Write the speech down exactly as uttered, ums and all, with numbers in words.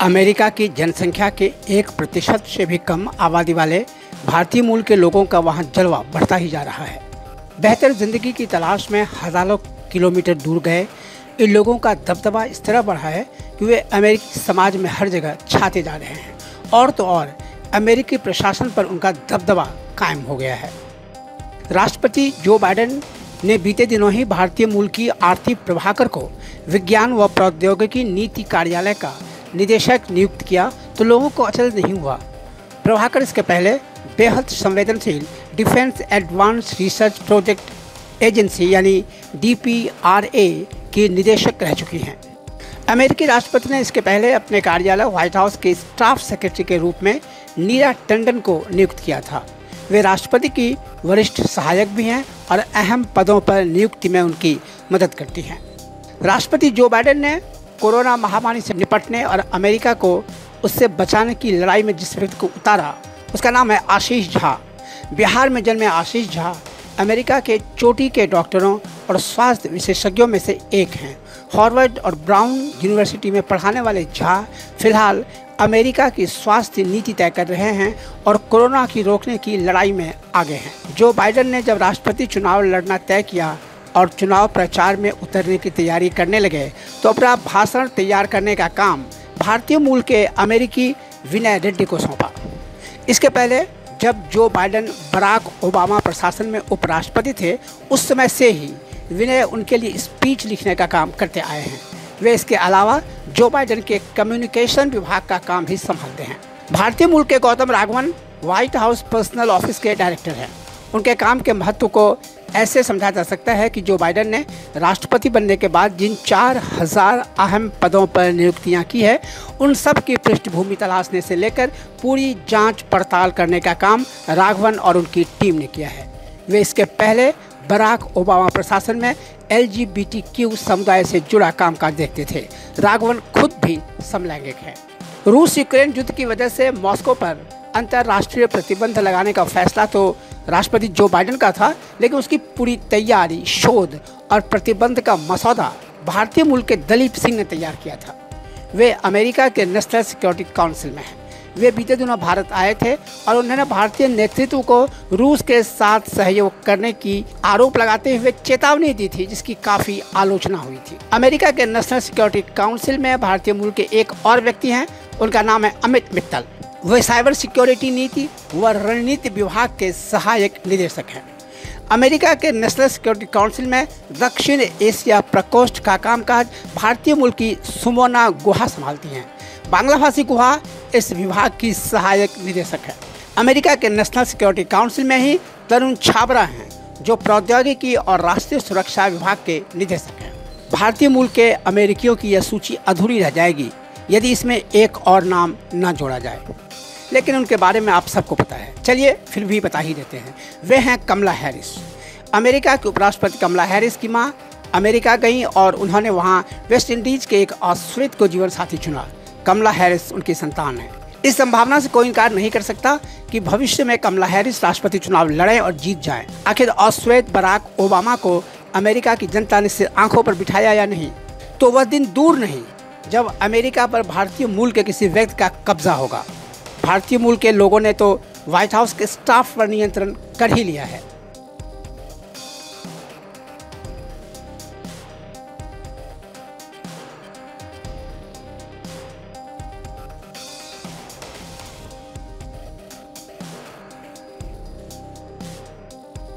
America की जनसंख्या के एक प्रतिशत से भी कम आबादी वाले भारतीय मूल के लोगों का वहां जलवा बढ़ता ही जा रहा है। बेहतर जिंदगी की तलाश में हजारों किलोमीटर दूर गए इन लोगों का दबदबा इस तरह बढ़ा है कि वे अमेरिकी समाज में हर जगह छाते जा रहे हैं और तो और अमेरिकी प्रशासन पर उनका दबदबा कायम हो गया है। राष्ट्रपति जो बाइडेन ने बीते दिनों ही भारतीय मूल की आरती प्रभाकर को विज्ञान व प्रौद्योगिकी नीति कार्यालय का निदेशक नियुक्त किया तो लोगों को अचरज नहीं हुआ। प्रभाकर इसके पहले बेहद संवेदनशील defence advanced research project agency यानी डी पी आर ए की निदेशक रह चुकी हैं। अमेरिकी राष्ट्रपति ने इसके पहले अपने कार्यालय व्हाइट हाउस के स्टाफ सेक्रेटरी के रूप में नीरा टंडन को नियुक्त किया था। वे राष्ट्रपति की वरिष्ठ सहायक भी हैं और अहम पदों पर नियुक्ति में उनकी मदद करती हैं। राष्ट्रपति जो बाइडेन ने कोरोना महामारी से निपटने और अमेरिका को उससे बचाने की लड़ाई में जिस व्यक्ति को उतारा उसका नाम है आशीष झा। बिहार में जन्मे आशीष झा अमेरिका के चोटी के डॉक्टरों और स्वास्थ्य विशेषज्ञों में से एक हैं। हार्वर्ड और ब्राउन यूनिवर्सिटी में पढ़ाने वाले झा फिलहाल अमेरिका की स्वास्थ्य नीति तय कर रहे हैं और कोरोना की रोकने की लड़ाई में आगे हैं। जो बाइडेन ने जब राष्ट्रपति चुनाव लड़ना तय किया और चुनाव प्रचार में उतरने की तैयारी करने लगे तो अपना भाषण तैयार करने का काम भारतीय मूल के अमेरिकी विनय रेड्डी को सौंपा। इसके पहले जब जो बाइडेन बराक ओबामा प्रशासन में उपराष्ट्रपति थे उस समय से ही विनय उनके लिए स्पीच लिखने का काम करते आए हैं। वे इसके अलावा जो बाइडेन के कम्युनिकेशन विभाग का काम भी संभालते हैं। भारतीय मूल के Gautam Raghavan White House personal office के डायरेक्टर हैं। उनके काम के महत्व को ऐसे समझा जा सकता है कि जो बाइडेन ने राष्ट्रपति बनने के बाद जिन चार हजार अहम पदों पर नियुक्तियां की है उन सब की पृष्ठभूमि तलाशने से लेकर पूरी जांच पड़ताल करने का काम राघवन और उनकी टीम ने किया है। वे इसके पहले बराक ओबामा प्रशासन में L G B T Q समुदाय से जुड़ा कामकाज देखते थे। राघवन खुद भी समलैंगिक हैं। रूस यूक्रेन युद्ध की वजह से मॉस्को पर अंतर्राष्ट्रीय प्रतिबंध लगाने का फैसला तो राष्ट्रपति जो बाइडेन का था, लेकिन उसकी पूरी तैयारी, शोध और प्रतिबंध का मसौदा भारतीय मूल के दलीप सिंह ने तैयार किया था। वे अमेरिका के नेशनल सिक्योरिटी काउंसिल में हैं। वे बीते दिनों भारत आए थे और उन्होंने भारतीय नेतृत्व को रूस के साथ सहयोग करने की आरोप लगाते हुए चेतावनी दी थी, जिसकी काफी आलोचना हुई थी। अमेरिका के नेशनल सिक्योरिटी काउंसिल में भारतीय मूल के एक और व्यक्ति हैं, उनका नाम है अमित मित्तल। वे साइबर सिक्योरिटी नीति व रणनीति विभाग के सहायक निदेशक हैं। अमेरिका के नेशनल सिक्योरिटी काउंसिल में दक्षिण एशिया प्रकोष्ठ का कामकाज भारतीय मूल की सुमोना गुहा संभालती हैं। बांग्ला भाषी गुहा इस विभाग की सहायक निदेशक है। अमेरिका के नेशनल सिक्योरिटी काउंसिल में ही तरुण छाबरा हैं, जो प्रौद्योगिकी और राष्ट्रीय सुरक्षा विभाग के निदेशक हैं। भारतीय मूल के अमेरिकियों की यह सूची अधूरी रह जाएगी यदि इसमें एक और नाम न जोड़ा जाए, लेकिन उनके बारे में आप सबको पता है। चलिए फिर भी बता ही देते हैं। वे हैं कमला हैरिस। अमेरिका के उपराष्ट्रपति कमला हैरिस की मां अमेरिका गईं और उन्होंने वहां वेस्ट इंडीज के एक ऑस्ट्रेलियन को जीवन साथी चुना। कमला हैरिस उनकी संतान है। इस संभावना से कोई इनकार नहीं कर सकता कि भविष्य में कमला हैरिस राष्ट्रपति चुनाव लड़ें और जीत जाएं। आखिर ऑस्ट्रेलियन बराक ओबामा को अमेरिका की जनता ने सिर्फ आंखों पर बिठाया या नहीं, तो वह दिन दूर नहीं जब अमेरिका पर भारतीय मूल के किसी व्यक्ति का कब्जा होगा। भारतीय मूल के लोगों ने तो व्हाइट हाउस के स्टाफ पर नियंत्रण कर ही लिया है।